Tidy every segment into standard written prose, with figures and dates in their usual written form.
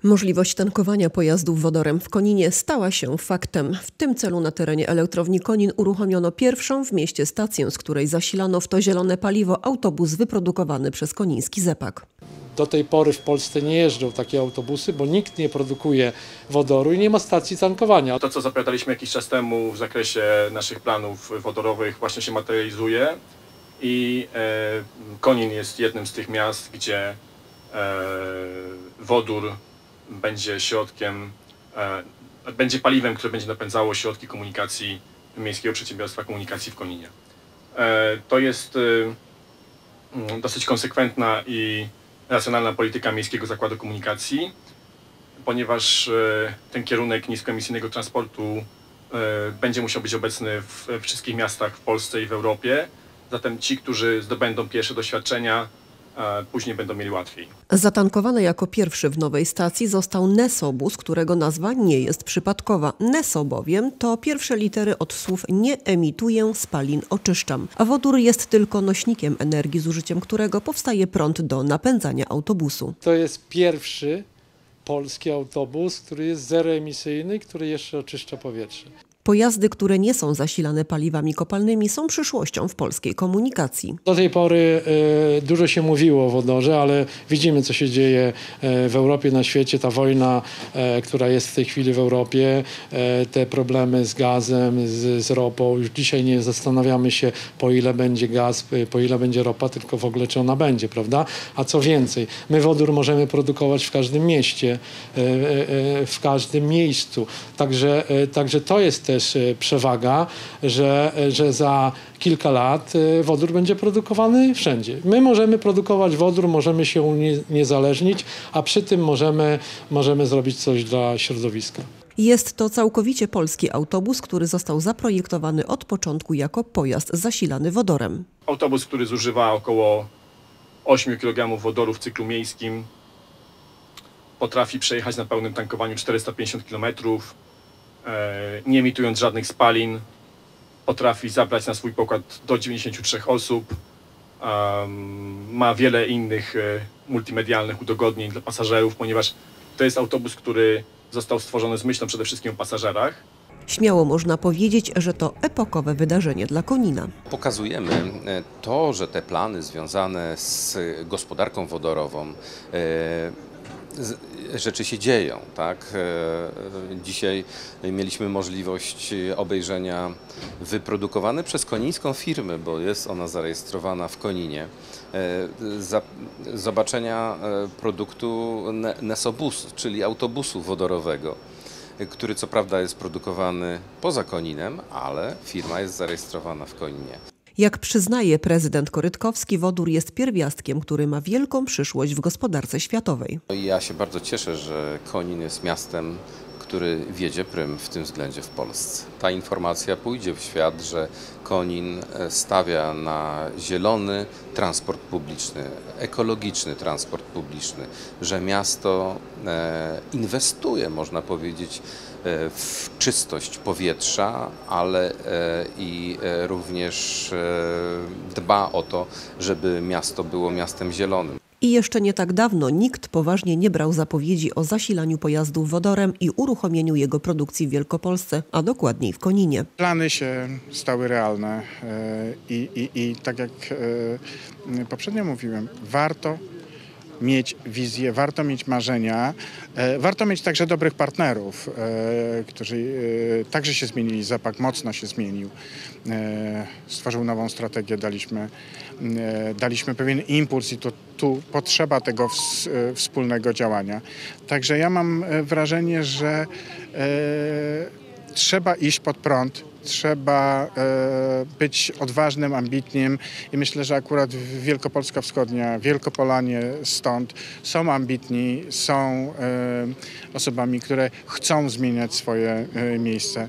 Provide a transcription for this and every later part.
Możliwość tankowania pojazdów wodorem w Koninie stała się faktem. W tym celu na terenie elektrowni Konin uruchomiono pierwszą w mieście stację, z której zasilano w to zielone paliwo autobus wyprodukowany przez koniński ZEPAK. Do tej pory w Polsce nie jeżdżą takie autobusy, bo nikt nie produkuje wodoru i nie ma stacji tankowania. To, co zapowiadaliśmy jakiś czas temu w zakresie naszych planów wodorowych, właśnie się materializuje i Konin jest jednym z tych miast, gdzie wodór będzie środkiem, będzie paliwem, które będzie napędzało środki komunikacji Miejskiego Przedsiębiorstwa Komunikacji w Koninie. To jest dosyć konsekwentna i racjonalna polityka Miejskiego Zakładu Komunikacji, ponieważ ten kierunek niskoemisyjnego transportu będzie musiał być obecny w wszystkich miastach w Polsce i w Europie. Zatem ci, którzy zdobędą pierwsze doświadczenia, później będą mieli łatwiej. Zatankowany jako pierwszy w nowej stacji został Nesobus, którego nazwa nie jest przypadkowa. Neso bowiem to pierwsze litery od słów nie emituję, spalin oczyszczam, a wodór jest tylko nośnikiem energii, z użyciem którego powstaje prąd do napędzania autobusu. To jest pierwszy polski autobus, który jest zeroemisyjny, który jeszcze oczyszcza powietrze. Pojazdy, które nie są zasilane paliwami kopalnymi, są przyszłością w polskiej komunikacji. Do tej pory dużo się mówiło o wodorze, ale widzimy, co się dzieje w Europie, na świecie. Ta wojna, która jest w tej chwili w Europie, te problemy z gazem, z ropą. Już dzisiaj nie zastanawiamy się, po ile będzie gaz, po ile będzie ropa, tylko w ogóle czy ona będzie, prawda? A co więcej, my wodór możemy produkować w każdym mieście, w każdym miejscu. Także to jest też przewaga, że za kilka lat wodór będzie produkowany wszędzie. My możemy produkować wodór, możemy się uniezależnić, a przy tym możemy zrobić coś dla środowiska. Jest to całkowicie polski autobus, który został zaprojektowany od początku jako pojazd zasilany wodorem. Autobus, który zużywa około 8 kg wodoru w cyklu miejskim, potrafi przejechać na pełnym tankowaniu 450 km, nie emitując żadnych spalin, potrafi zabrać na swój pokład do 93 osób, ma wiele innych multimedialnych udogodnień dla pasażerów, ponieważ to jest autobus, który został stworzony z myślą przede wszystkim o pasażerach. Śmiało można powiedzieć, że to epokowe wydarzenie dla Konina. Pokazujemy to, że te plany związane z gospodarką wodorową rzeczy się dzieją, tak? Dzisiaj mieliśmy możliwość obejrzenia wyprodukowanej przez konińską firmę, bo jest ona zarejestrowana w Koninie, zobaczenia produktu Nesobus, czyli autobusu wodorowego, który co prawda jest produkowany poza Koninem, ale firma jest zarejestrowana w Koninie. Jak przyznaje prezydent Korytkowski, wodór jest pierwiastkiem, który ma wielką przyszłość w gospodarce światowej. Ja się bardzo cieszę, że Konin jest miastem, który wiedzie prym w tym względzie w Polsce. Ta informacja pójdzie w świat, że Konin stawia na zielony transport publiczny, ekologiczny transport publiczny, że miasto inwestuje, można powiedzieć, w czystość powietrza, ale i również dba o to, żeby miasto było miastem zielonym. I jeszcze nie tak dawno nikt poważnie nie brał zapowiedzi o zasilaniu pojazdów wodorem i uruchomieniu jego produkcji w Wielkopolsce, a dokładniej w Koninie. Plany się stały realne i tak jak poprzednio mówiłem, warto mieć wizję, warto mieć marzenia, warto mieć także dobrych partnerów, którzy także się zmienili. ZEPAK mocno się zmienił, stworzył nową strategię, daliśmy pewien impuls i tu potrzeba tego wspólnego działania. Także ja mam wrażenie, że trzeba iść pod prąd. Trzeba być odważnym, ambitnym i myślę, że akurat Wielkopolska Wschodnia, Wielkopolanie stąd są ambitni, są osobami, które chcą zmieniać swoje miejsce.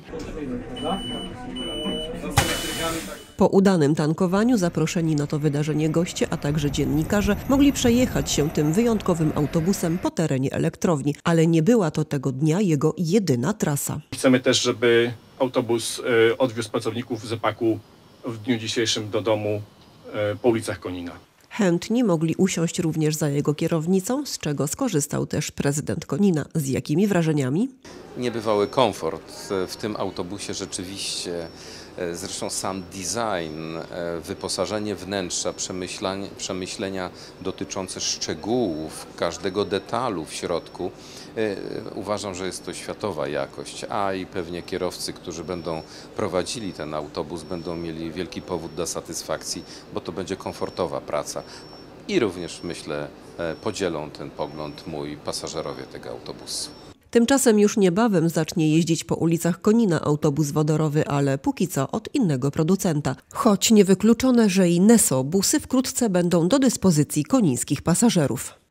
Po udanym tankowaniu zaproszeni na to wydarzenie goście, a także dziennikarze mogli przejechać się tym wyjątkowym autobusem po terenie elektrowni, ale nie była to tego dnia jego jedyna trasa. Chcemy też, żeby autobus odwiózł pracowników ZEPAK-u w dniu dzisiejszym do domu po ulicach Konina. Chętni mogli usiąść również za jego kierownicą, z czego skorzystał też prezydent Konina. Z jakimi wrażeniami? Niebywały komfort w tym autobusie rzeczywiście. Zresztą sam design, wyposażenie wnętrza, przemyślenia dotyczące szczegółów, każdego detalu w środku. Uważam, że jest to światowa jakość, a i pewnie kierowcy, którzy będą prowadzili ten autobus, będą mieli wielki powód do satysfakcji, bo to będzie komfortowa praca. I również, myślę, podzielą ten pogląd mój pasażerowie tego autobusu. Tymczasem już niebawem zacznie jeździć po ulicach Konina autobus wodorowy, ale póki co od innego producenta. Choć niewykluczone, że i Neso busy wkrótce będą do dyspozycji konińskich pasażerów.